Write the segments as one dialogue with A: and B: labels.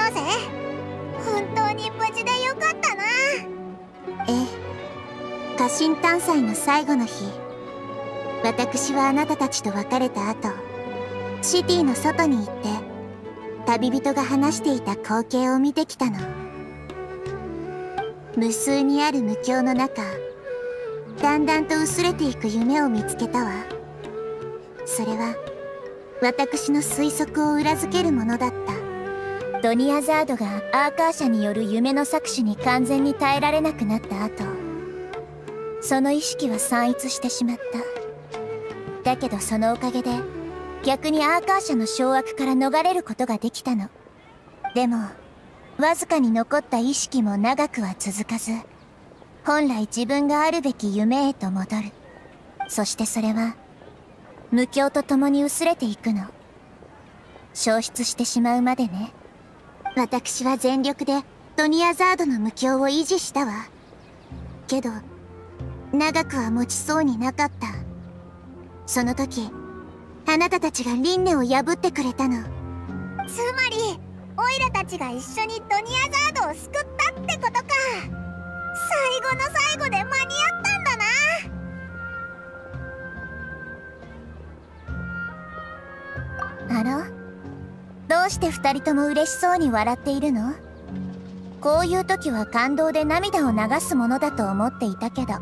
A: うぜ。本当に無事でよかったな。
B: ええ、家臣探査の最後の日、私はあなたたちと別れた後、シティの外に行って旅人が話していた光景を見てきたの。無数にある無境の中、だんだんと薄れていく夢を見つけたわ。それは私の推測を裏付けるものだった。ドニアザードがアーカー社による夢の搾取に完全に耐えられなくなった後、その意識は散逸してしまった。だけどそのおかげで逆にアーカー社の掌握から逃れることができたの。でもわずかに残った意識も長くは続かず、本来自分があるべき夢へと戻る。そしてそれは無境と共に薄れていくの。消失してしまうまでね。私は全力でドニアザードの無境を維持したわ。けど長くは持ちそうになかった。その時あなたたちが輪廻を破ってくれたの。
A: つまりオイラたちが一緒にドニアザードを救ったってことか。最後の最後で間に合ったんだな。
B: あら、どうして二人とも嬉しそうに笑っているの？こういう時は感動で涙を流すものだと思っていたけど。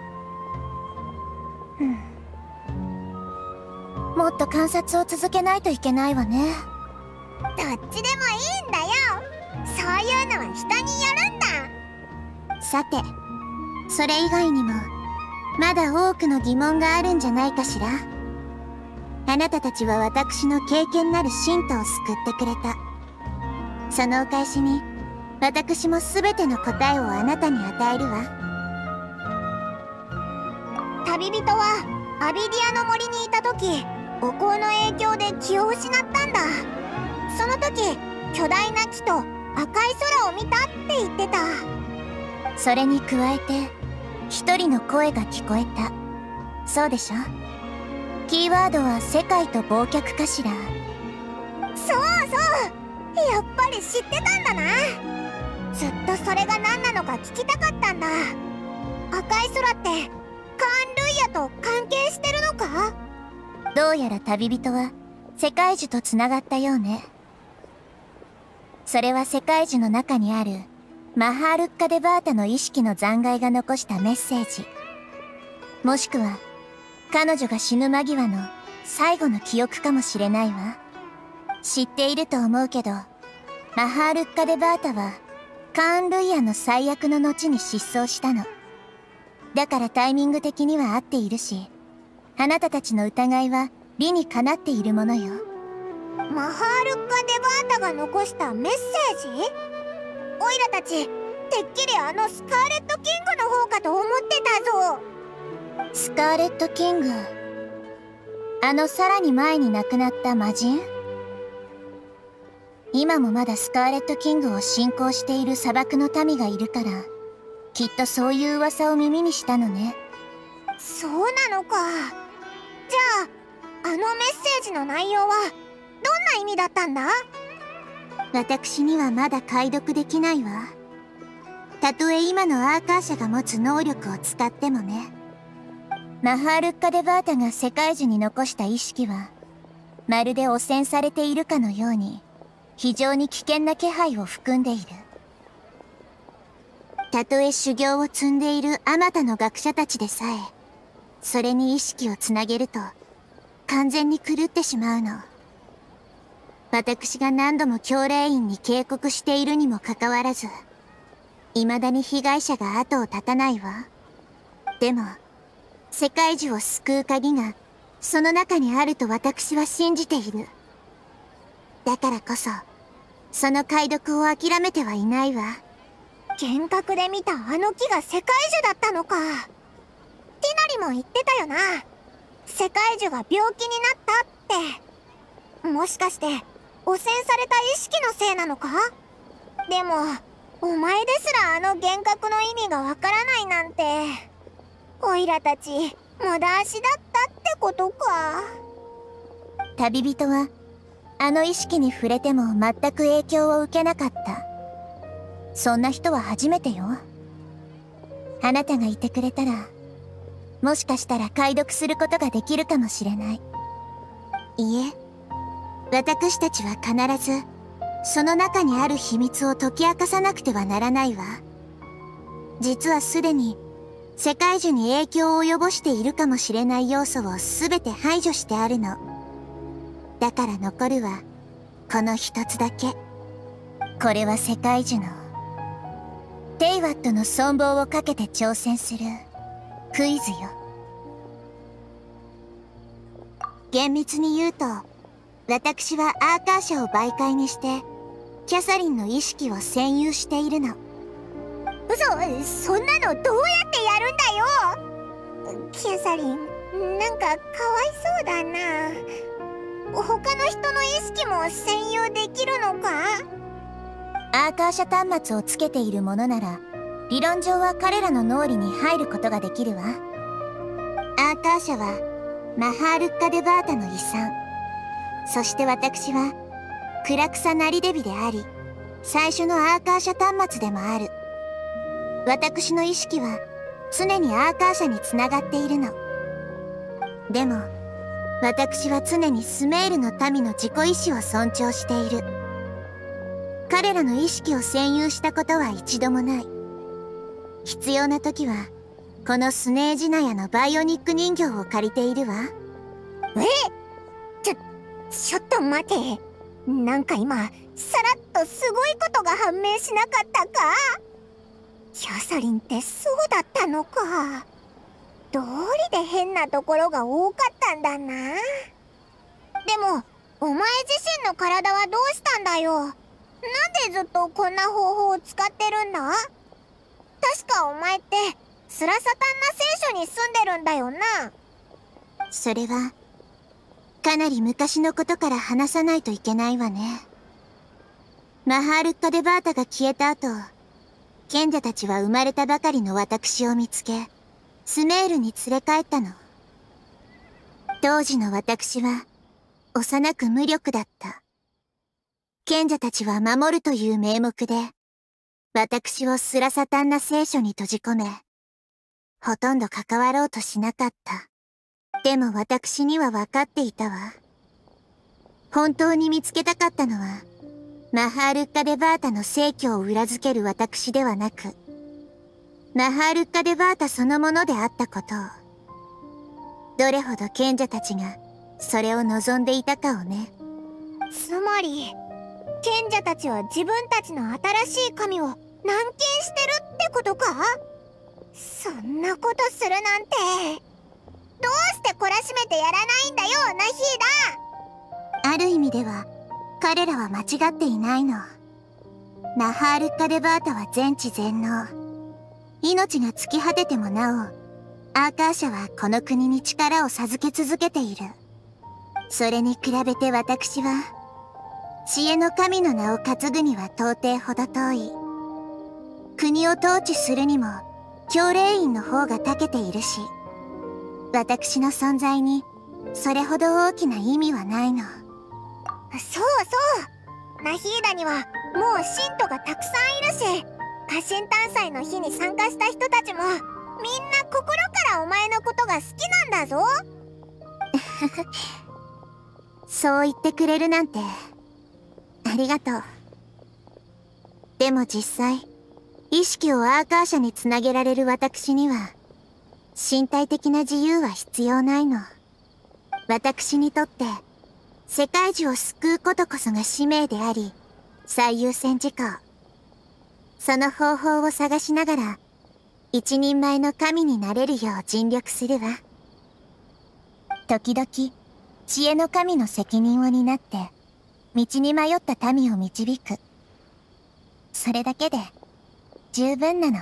B: もっと観察を続けないといけないわね。
A: どっちでもいいんだよ。そういうのは人によるんだ。
B: さて、それ以外にもまだ多くの疑問があるんじゃないかしら。あなたたちは私の経験なる信徒を救ってくれた。そのお返しに私も全ての答えをあなたに与えるわ。
A: 旅人はアビディアの森にいた時、お香の影響で気を失ったんだ。その時巨大な木と赤い空を見たって言ってた。
B: それに加えて一人の声が聞こえた。そうでしょ？キーワードは世界と忘却かしら。
A: そうそう、やっぱり知ってたんだな。ずっとそれが何なのか聞きたかったんだ。赤い空ってカーン・ルイヤと関係してるのか？
B: どうやら旅人は世界樹とつながったようね。それは世界樹の中にあるマハールッカ・デバータの意識の残骸が残したメッセージ、もしくは彼女が死ぬ間際の最後の記憶かもしれないわ。知っていると思うけど、マハールッカ・デバータはカーン・ルイヤの最悪の後に失踪したの。だからタイミング的には合っているし、あなたたちの疑いは理にかなっているものよ。
A: マハールッカ・デバータが残したメッセージ？オイラたちてっきりあのスカーレット・キングの方かと思ってたぞ。
B: スカーレット・キング、あのさらに前に亡くなった魔人？今もまだスカーレット・キングを信仰している砂漠の民がいるから、きっとそういう噂を耳にしたのね。
A: そうなのか。じゃああのメッセージの内容はどんな意味だったんだ？
B: 私にはまだ解読できないわ。たとえ今のアーカー社が持つ能力を使ってもね。マハールッカ・デバータが世界樹に残した意識は、まるで汚染されているかのように非常に危険な気配を含んでいる。たとえ修行を積んでいるあまたの学者たちでさえ、それに意識をつなげると完全に狂ってしまうの。私が何度も教令員に警告しているにもかかわらず、未だに被害者が後を絶たないわ。でも世界樹を救う鍵がその中にあると私は信じている。だからこそその解読を諦めてはいないわ。
A: 幻覚で見たあの木が世界樹だったのか。ティナリも言ってたよな。世界樹が病気になったって。もしかして汚染された意識のせいなのか？でもお前ですらあの幻覚の意味がわからないなんて。オイラたち無駄足だったってことか。
B: 旅人はあの意識に触れても全く影響を受けなかった。そんな人は初めてよ。あなたがいてくれたら、もしかしたら解読することができるかもしれない。いえ、私たちは必ず、その中にある秘密を解き明かさなくてはならないわ。実はすでに、世界中に影響を及ぼしているかもしれない要素を全て排除してあるの。だから残るは、この一つだけ。これは世界樹の、テイワットの存亡をかけて挑戦する、クイズよ。厳密に言うと、私はアーカー社を媒介にして、キャサリンの意識を占有しているの。
A: そんなのどうやってやるんだよ。キャサリン、なんかかわいそうだな。他の人の意識も占有できるのか？
B: アーカー社端末をつけているものなら、理論上は彼らの脳裏に入ることができるわ。アーカー社は、マハールッカ・デバータの遺産。そして私は、クラクサ・ナリデビであり、最初のアーカー社端末でもある。私の意識は、常にアーカー社につながっているの。でも、私は常にスメールの民の自己意志を尊重している。彼らの意識を占有したことは一度もない。必要な時は、このスネージナヤのバイオニック人形を借りているわ。
A: ちょっと待て。なんか今、さらっとすごいことが判明しなかったか？キャサリンってそうだったのか。道理で変なところが多かったんだな。でも、お前自身の体はどうしたんだよ。なんでずっとこんな方法を使ってるんだ？確かお前ってスラサタンナ聖書に住んでるんだよな。
B: それはかなり昔のことから話さないといけないわね。マハールッカ・デバータが消えた後、賢者たちは生まれたばかりの私を見つけ、スメールに連れ帰ったの。当時の私は幼く無力だった。賢者たちは守るという名目で、私をスラサタンナ聖書に閉じ込め、ほとんど関わろうとしなかった。でも私には分かっていたわ。本当に見つけたかったのは、マハールッカ・デバータの逝去を裏付ける私ではなく、マハールッカ・デバータそのものであったことを。どれほど賢者たちがそれを望んでいたかをね。
A: つまり、賢者たちは自分たちの新しい神を軟禁してるってことか？そんなことするなんて。どうして懲らしめてやらないんだよ、ナヒー
B: ダ。ある意味では、彼らは間違っていないの。マハールッカ・デバータは全知全能。命が尽き果ててもなお、アーカー社はこの国に力を授け続けている。それに比べて私は、知恵の神の名を担ぐには到底程遠い。国を統治するにも、教令員の方が長けているし、私の存在にそれほど大きな意味はないの。
A: そうそう。ナヒーダにはもう信徒がたくさんいるし、家臣誕祭の日に参加した人たちもみんな心からお前のことが好きなんだぞ。
B: そう言ってくれるなんてありがとう。でも実際、意識をアーカー社につなげられる私には身体的な自由は必要ないの。私にとって、世界中を救うことこそが使命であり、最優先事項。その方法を探しながら、一人前の神になれるよう尽力するわ。時々、知恵の神の責任を担って、道に迷った民を導く。それだけで、十分なの。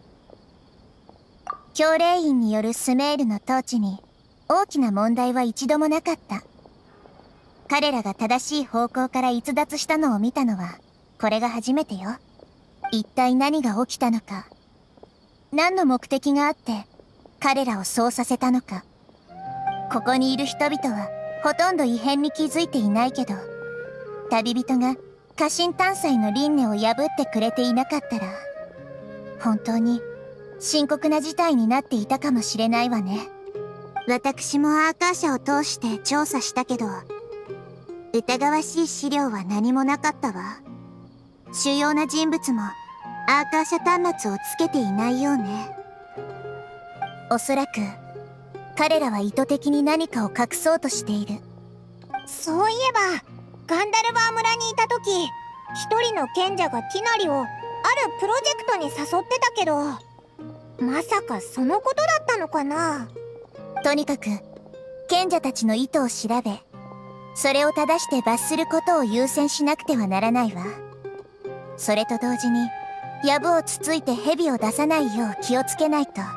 B: 教令員によるスメールの統治に大きな問題は一度もなかった。彼らが正しい方向から逸脱したのを見たのはこれが初めてよ。一体何が起きたのか、何の目的があって彼らをそうさせたのか。ここにいる人々はほとんど異変に気づいていないけど、 旅人が家臣探査の輪廻を破ってくれていなかったら、本当に深刻な事態になっていたかもしれないわね。私もアーカー社を通して調査したけど、疑わしい資料は何もなかったわ。主要な人物もアーカー社端末をつけていないようね。おそらく彼らは意図的に何かを隠そうとしている。
A: そういえばガンダルバー村にいた時、一人の賢者がティナリをあるプロジェクトに誘ってたけど、まさかそのことだったのかな。
B: とにかく賢者たちの意図を調べ、それを正して罰することを優先しなくてはならないわ。それと同時に藪をつついて蛇を出さないよう気をつけないと。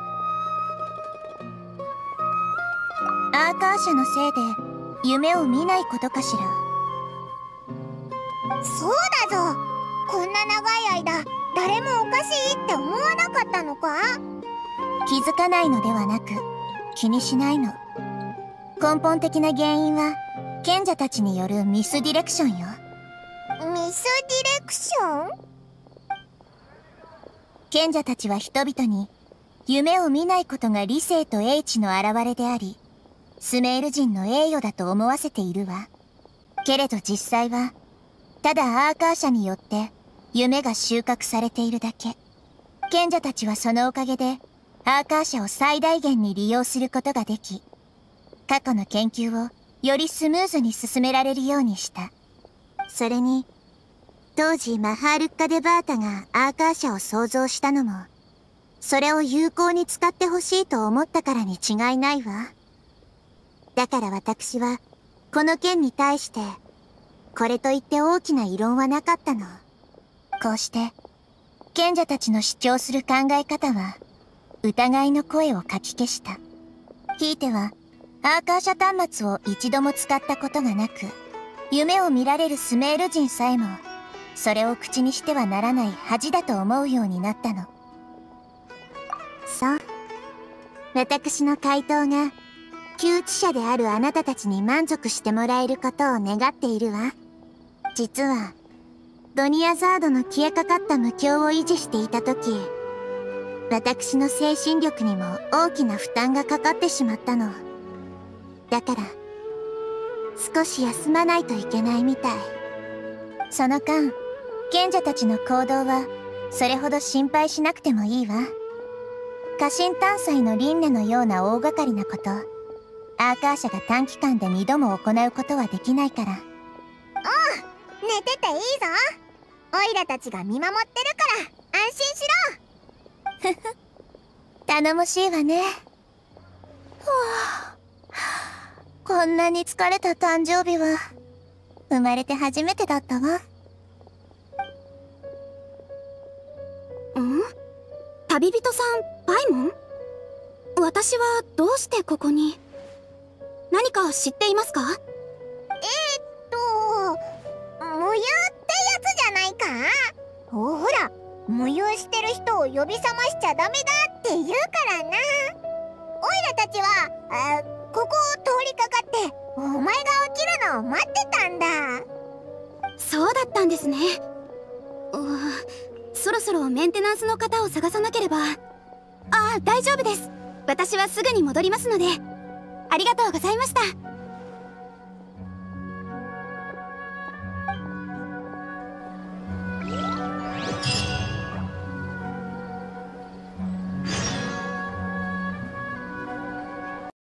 B: アーカー社のせいで夢を見ないことかしら。
A: そうだぞ。こんな長い間誰もおかしいって思わなかったのか。
B: 気づかないのではなく気にしないの。根本的な原因は賢者たちによるミスディレクションよ。
A: ミスディレクション？
B: 賢者たちは人々に夢を見ないことが理性と英知の表れであり、スメール人の栄誉だと思わせているわ。けれど実際はただアーカー社によって夢が収穫されているだけ。賢者たちはそのおかげでアーカー社を最大限に利用することができ、過去の研究をよりスムーズに進められるようにした。それに当時マハールッカ・デバータがアーカー社を創造したのも、それを有効に使ってほしいと思ったからに違いないわ。だから私はこの件に対してこれといって大きな異論はなかったの。こうして賢者たちの主張する考え方は疑いの声をかき消した。ひいてはアーカー社端末を一度も使ったことがなく、夢を見られるスメール人さえもそれを口にしてはならない恥だと思うようになったの。そう、私の回答が旧知者であるあなたたちに満足してもらえることを願っているわ。実はドニアザードの消えかかった無境を維持していた時、私の精神力にも大きな負担がかかってしまったの。だから少し休まないといけないみたい。その間賢者たちの行動はそれほど心配しなくてもいいわ。家臣探査の輪廻のような大掛かりなこと、アーカー社が短期間で2度も行うことはできないから。
A: おう、寝てていいぞ。オイラたちが見守ってるから安心しろ。
B: ふふ、頼もしいわね。はあ、こんなに疲れた誕生日は生まれて初めてだったわ。
C: 旅人さん、パイモン？私はどうしてここに？何か知っていますか？
A: 無憂ってやつじゃないか。ほら、無憂してる人を呼び覚ましちゃダメだって言うからな。オイラたちはここを通りかかってお前が起きるのを待ってたんだ。
C: そうだったんですね。そろそろメンテナンスの方を探さなければ。大丈夫です。私はすぐに戻りますので。ありがとうございました。